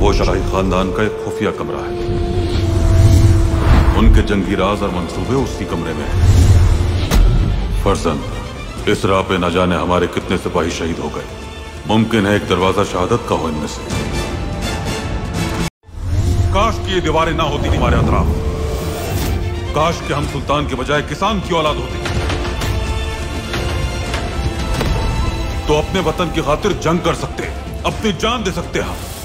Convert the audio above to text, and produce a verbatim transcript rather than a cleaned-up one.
वो शाही खानदान का एक खुफिया कमरा है। उनके जंगी राज और मंसूबे उसी कमरे में हैं। फर्जन, इस राह पे न जाने हमारे कितने सिपाही शहीद हो गए। मुमकिन है एक दरवाजा शहादत का हो इनमें से। काश की ये दीवारें ना होती हमारे अतराफ। काश कि हम सुल्तान के बजाय किसान की औलाद होते, तो अपने वतन की खातिर जंग कर सकते, अपनी जान दे सकते हम।